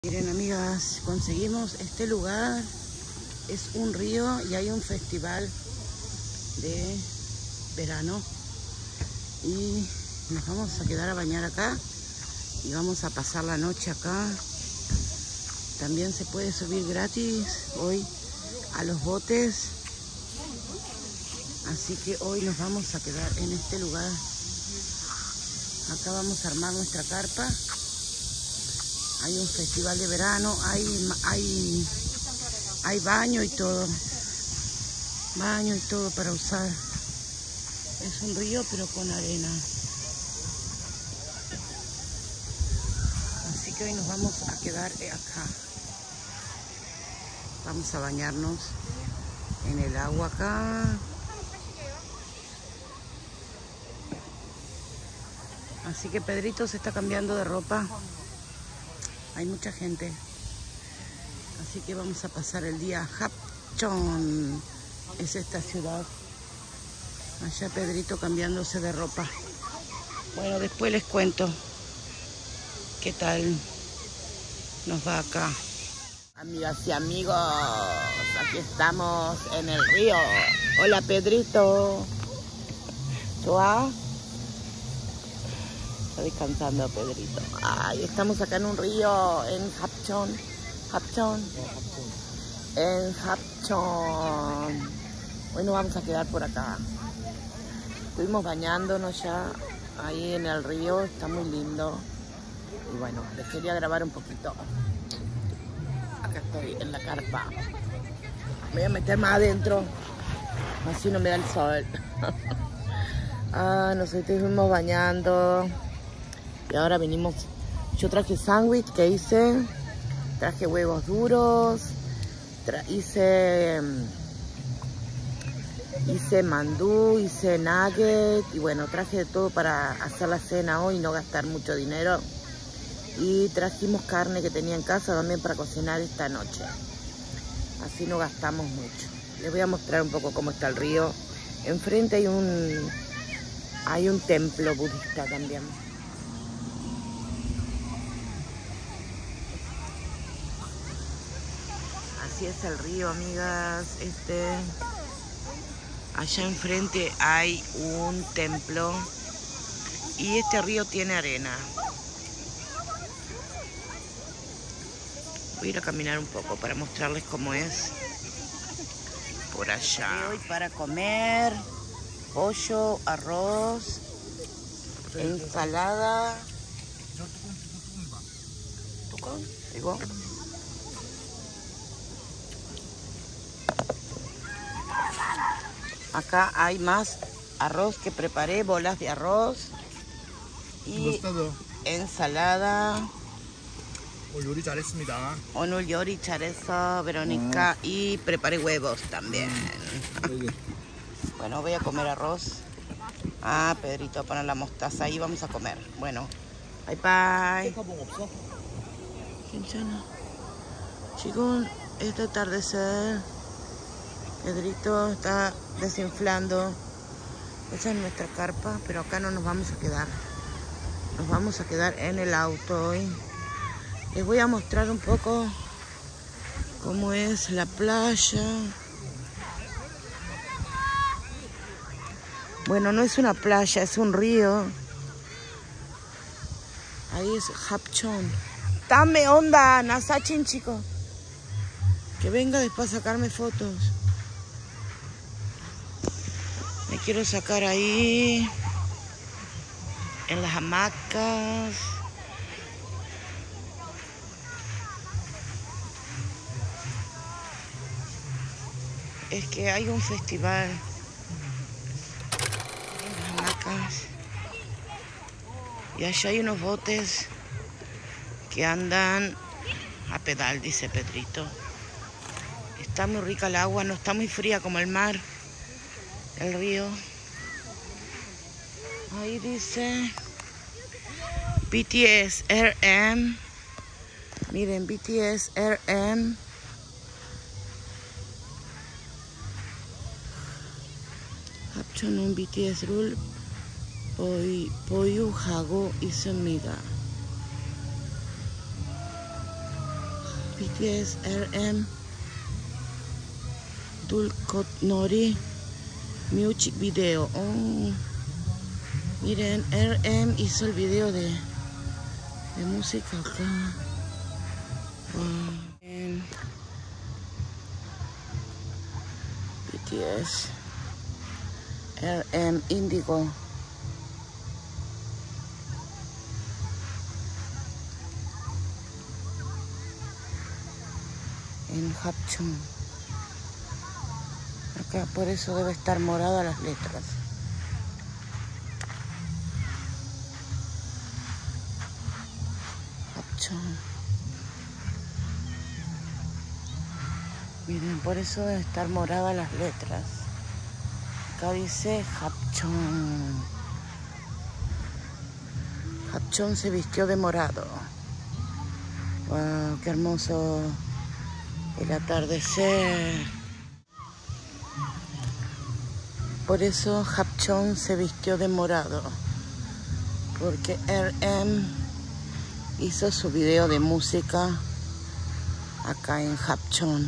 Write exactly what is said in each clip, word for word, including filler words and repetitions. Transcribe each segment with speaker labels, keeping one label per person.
Speaker 1: Miren, amigas, conseguimos este lugar. Es un río y hay un festival de verano y nos vamos a quedar a bañar acá y vamos a pasar la noche acá. También se puede subir gratis hoy a los botes, así que hoy nos vamos a quedar en este lugar. Acá vamos a armar nuestra carpa. Hay un festival de verano, hay, hay, hay baño y todo. Baño y todo para usar. Es un río pero con arena. Así que hoy nos vamos a quedar acá. Vamos a bañarnos en el agua acá. Así que Pedrito se está cambiando de ropa. Hay mucha gente. Así que vamos a pasar el día a Hapchon. Es esta ciudad. Allá Pedrito cambiándose de ropa. Bueno, después les cuento qué tal nos va acá. Amigas y amigos, aquí estamos en el río. Hola Pedrito. ¿Chua? Está descansando Pedrito. Ay, estamos acá en un río en Hapchon. Hapchon. En Hapchon. Hoy nos vamos a quedar por acá. Estuvimos bañándonos ya ahí en el río. Está muy lindo. Y bueno, les quería grabar un poquito. Acá estoy en la carpa. Me voy a meter más adentro. Así no me da el sol. Ah, nos estuvimos bañando. Y ahora venimos. Yo traje sándwich que hice. Traje huevos duros. Tra hice. Hice mandú, hice nugget. Y bueno, traje de todo para hacer la cena hoy y no gastar mucho dinero. Y trajimos carne que tenía en casa también para cocinar esta noche. Así no gastamos mucho. Les voy a mostrar un poco cómo está el río. Enfrente hay un, hay un templo budista también. Así es el río, amigas. Este, allá enfrente hay un templo. Y este río tiene arena. Voy a ir a caminar un poco para mostrarles cómo es por allá. Hoy para comer pollo, arroz, ensalada. ¿Tucón? ¿Digo? Acá hay más arroz que preparé, bolas de arroz y ensalada.
Speaker 2: 오늘 요리 잘했습니다.
Speaker 1: 오늘 요리 잘했어, Verónica. Mm. Y preparé huevos también. Mm. Bueno, voy a comer arroz. Ah, Pedrito, poner la mostaza. Ahí vamos a comer. Bueno, bye bye. 괜찮아. Chicos, este atardecer. Pedrito está desinflando. Esa es nuestra carpa, pero acá no nos vamos a quedar. Nos vamos a quedar en el auto hoy. Les voy a mostrar un poco cómo es la playa. Bueno, no es una playa, es un río. Ahí es Hapchon. Dame onda, Nasachin, chico. Que venga después a sacarme fotos. Me quiero sacar ahí, en las hamacas. Es que hay un festival en las hamacas y allá hay unos botes que andan a pedal, dice Pedrito. Está muy rica el agua, no está muy fría como el mar, el río. Ahí dice B T S R M. Miren, B T S R M. 합천은 비티에스를 보유하고 있습니다. B T S, R M, Dulcot Nori, Music Video. Oh, miren, R M hizo el video de, de música acá. Wow. And B T S, R M, Indigo. En Hapcheon. Acá por eso debe estar morada las letras. Hapcheon. Miren, por eso debe estar morada las letras. Acá dice Hapcheon. Hapcheon se vistió de morado. Wow, qué hermoso el atardecer. Por eso Hapcheon se vistió de morado, porque R M hizo su video de música acá en Hapcheon.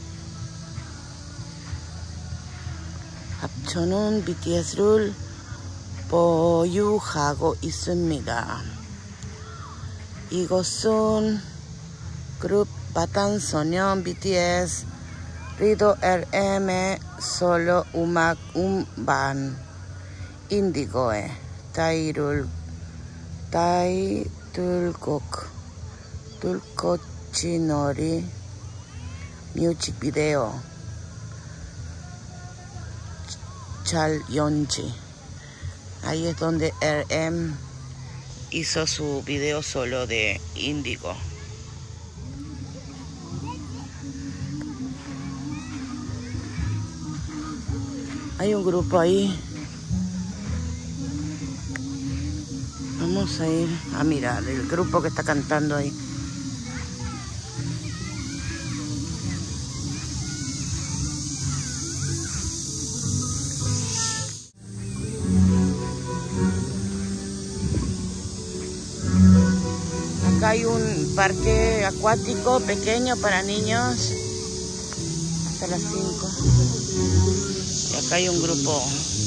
Speaker 1: Hapcheon은 비티에스를 보유하고 있습니다. 이것은 그룹 방탄소년 비티에스 리더 R M의 솔로 음악 음반 인디고의 타이틀 타이틀곡 둘꽃이 놀이 뮤직비디오 촬영지. Ahí es donde R M hizo su video solo de Indigo. Hay un grupo ahí. Vamos a ir a mirar el grupo que está cantando ahí. Acá hay un parque acuático pequeño para niños hasta las cinco. Y acá hay un grupo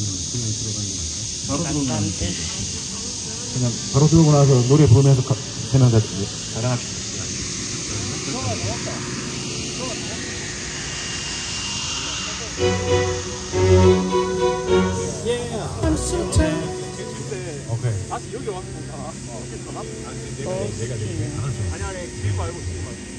Speaker 1: cantantes.
Speaker 3: 그냥 바로 들고 나서 노래 부르면서 해놨는데 자랑합시다. 오케이.
Speaker 2: 다시 여기 와서 아, 여기 더 남. 아니 내가 내가 내가. 아니 아니 길 말고 길 말고.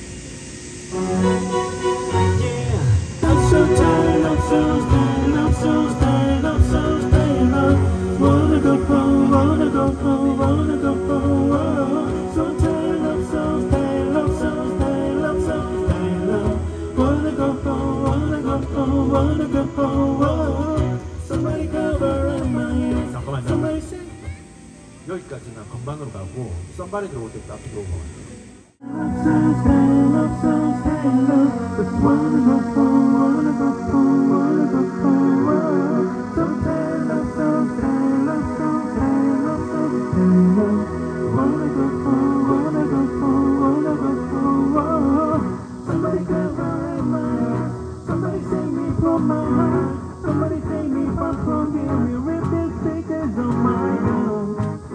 Speaker 2: I'm so tired, I'm so tired, I'm so tired, I'm so tired. Wanna go home, wanna go home, wanna go home. So tired, I'm so tired, I'm so tired, I'm so tired. Wanna go home, wanna go home, wanna go home. Somebody cover my ears. 잠깐만요. Somebody sing. 여기까지는 건방으로 가고 썸바리 들어올 때 앞으로 오고. I'm so tired, I'm so tired. Just wanna go home, wanna go home, wanna go home. So tired, I'm so tired, I'm so tired, I'm so tired. Wanna go home, wanna go home, wanna go home. Somebody cover my ears. Somebody save me from my heart. Somebody save me from from here. We rip these speakers on my own.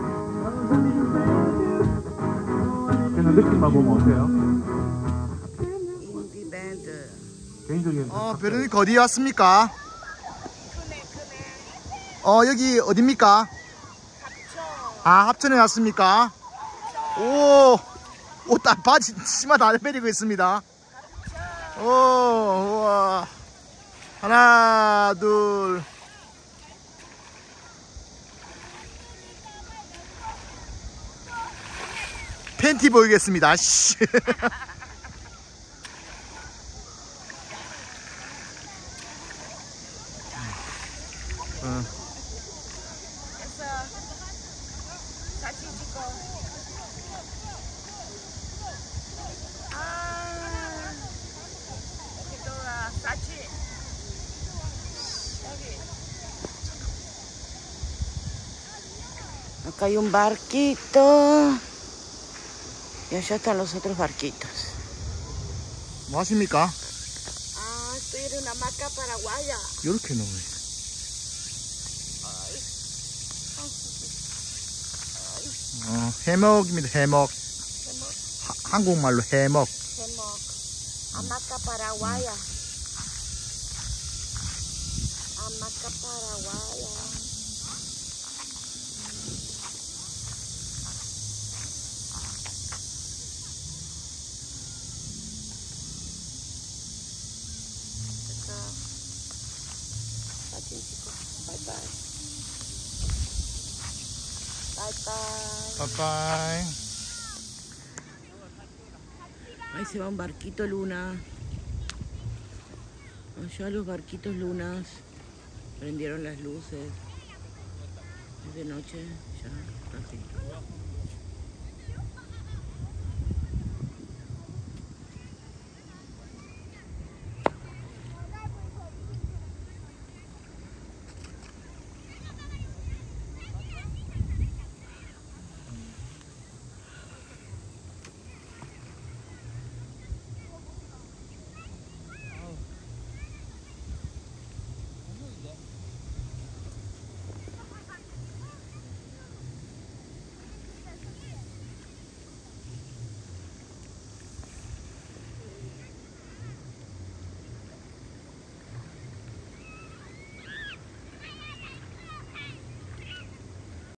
Speaker 2: 그냥 느낌만 보면 어때요?
Speaker 1: 인디 밴드.
Speaker 3: 개인적인
Speaker 2: 어, 베르니카 어디 왔습니까? 어, 여기 어딥니까? 합천. 아, 합천에 왔습니까? 오, 옷 다 바지 치마 다 내리고 있습니다. 오, 우와. 하나, 둘. 팬티 보이겠습니다. 씨. 어.
Speaker 1: 사진 찍어. Acá hay un barquito. Y allá están los otros barquitos.
Speaker 4: 뭐 하십니까?
Speaker 1: Ah, estoy en una hamaca paraguaya.
Speaker 4: 이렇게 넣어요. 어, 해먹입니다. 해먹. 하, 한국말로 해먹.
Speaker 1: Hemok. Hamaca paraguaya. Hamaca paraguaya. Bye bye. Bye bye.
Speaker 4: 빠빠이.
Speaker 1: Ahí se va un barquito Luna. Allá los barquitos Lunas. Prendieron las luces. Es de noche ya.